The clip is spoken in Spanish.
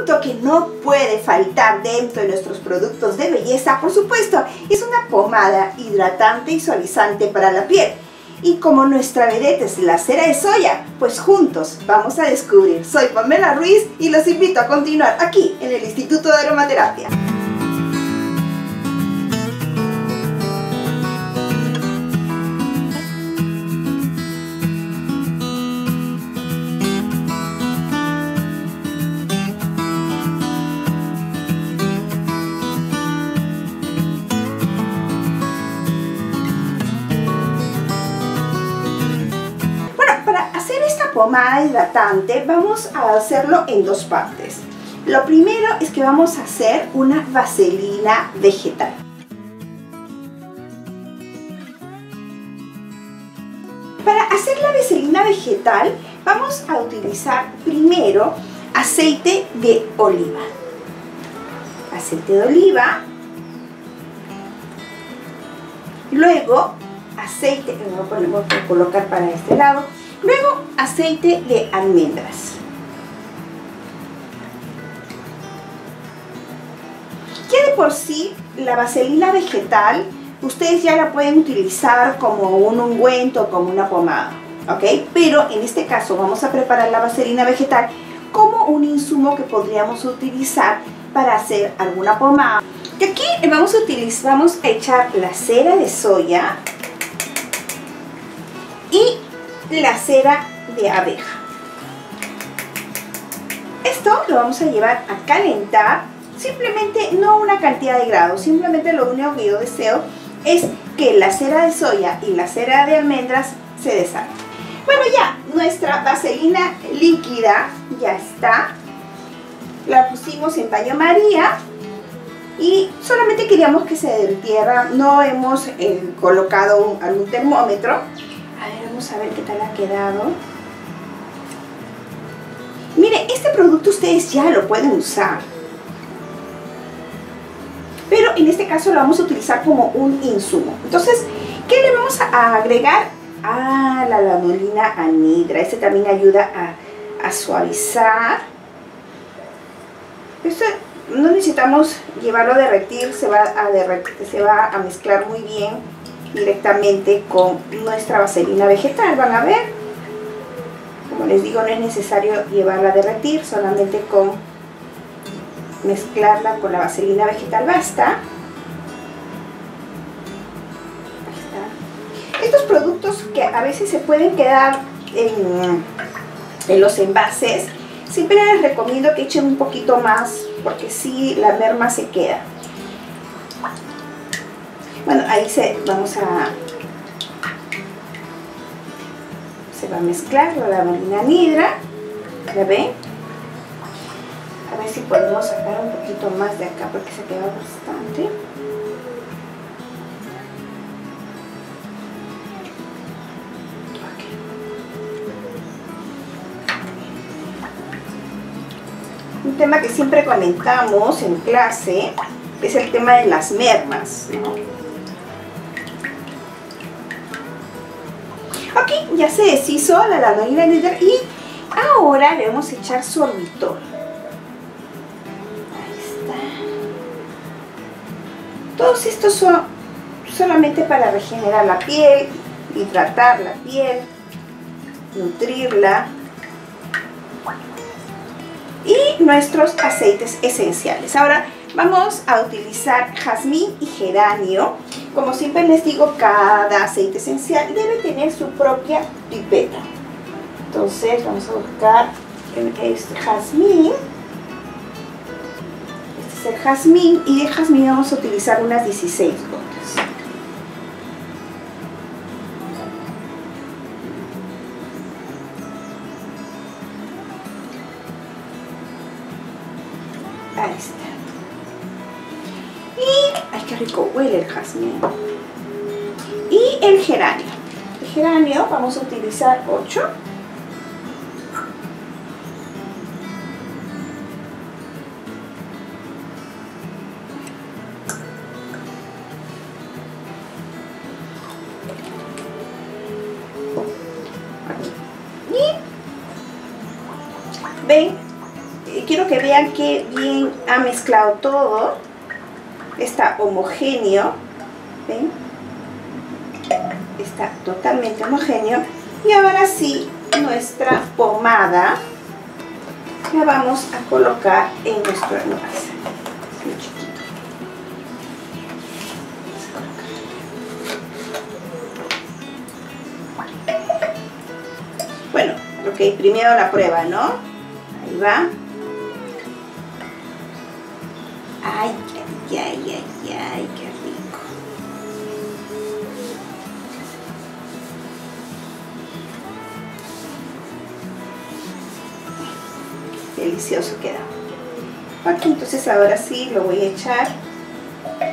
producto que no puede faltar dentro de nuestros productos de belleza, por supuesto, es una pomada hidratante y suavizante para la piel. Y como nuestra vedette es la cera de soya, pues juntos vamos a descubrir. Soy Pamela Ruiz y los invito a continuar aquí en el Instituto de Aromaterapia. Pomada hidratante vamos a hacerlo en dos partes. Lo primero es que vamos a hacer una vaselina vegetal. Para hacer la vaselina vegetal vamos a utilizar primero aceite de oliva. Aceite de oliva. Luego aceite, voy a colocar para este lado. Luego, aceite de almendras. Ya de por sí, la vaselina vegetal, ustedes ya la pueden utilizar como un ungüento, como una pomada, ¿ok? Pero en este caso vamos a preparar la vaselina vegetal como un insumo que podríamos utilizar para hacer alguna pomada. Y aquí vamos a echar la cera de soya y la cera de abeja. Esto lo vamos a llevar a calentar, simplemente no una cantidad de grados, simplemente lo único que yo deseo es que la cera de soya y la cera de almendras se deshagan. Bueno, ya nuestra vaselina líquida ya está, la pusimos en baño María y solamente queríamos que se derritiera, no hemos colocado algún termómetro. A ver, vamos a ver qué tal ha quedado. Mire, este producto ustedes ya lo pueden usar, pero en este caso lo vamos a utilizar como un insumo. Entonces, ¿qué le vamos a agregar? Ah, la lanolina anhidra. Este también ayuda a suavizar. Esto no necesitamos llevarlo a derretir, se va a mezclar muy bien directamente con nuestra vaselina vegetal. Van a ver, como les digo, no es necesario llevarla a derretir, solamente con mezclarla con la vaselina vegetal basta. Ahí está. Estos productos que a veces se pueden quedar en los envases, siempre les recomiendo que echen un poquito más, porque si la merma se queda. Bueno, ahí se va a mezclar la lanolina anhidra. ¿La ven? A ver si podemos sacar un poquito más de acá porque se queda bastante. Un tema que siempre comentamos en clase es el tema de las mermas, ¿no? Ok, ya se deshizo la lanolina anhidra y ahora le vamos a echar sorbitol. Ahí está. Todos estos son solamente para regenerar la piel, hidratar la piel, nutrirla. Y nuestros aceites esenciales. Ahora vamos a utilizar jazmín y geranio. Como siempre les digo, cada aceite esencial debe tener su propia pipeta. Entonces vamos a buscar este jazmín. Este es el jazmín y de jazmín vamos a utilizar unas 16 gotas. Ahí está. Y, ay, qué rico huele el jazmín. Y el geranio. El geranio vamos a utilizar 8. que vean que bien ha mezclado todo. Está homogéneo. ¿Ven? Está totalmente homogéneo. Y ahora sí, nuestra pomada la vamos a colocar en nuestro envase. Muy chiquito. Bueno, ok, primero la prueba, ¿no? Ahí va. Ay, ay, ay, ay, ay, qué rico. Delicioso queda. Ok, entonces ahora sí lo voy a echar